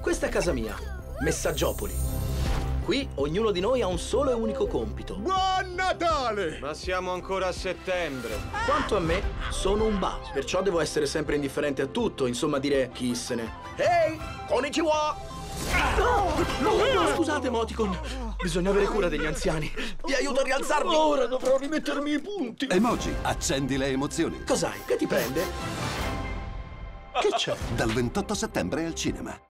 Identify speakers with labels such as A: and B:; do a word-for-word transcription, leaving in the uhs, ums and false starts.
A: Questa è casa mia, Messaggiopoli. Qui ognuno di noi ha un solo e unico compito.
B: Buon Natale!
C: Ma siamo ancora a settembre.
A: Quanto a me, sono un ba, perciò devo essere sempre indifferente a tutto, insomma dire chi se ne. Ehi, konnichiwa! No, no, no, scusate, Emoticon. Bisogna avere cura degli anziani. Vi aiuto a rialzarmi.
B: Ora dovrò rimettermi i punti.
D: Emoji, accendi le emozioni.
A: Cos'hai? Che ti prende? Che c'è?
D: Dal ventotto settembre al cinema.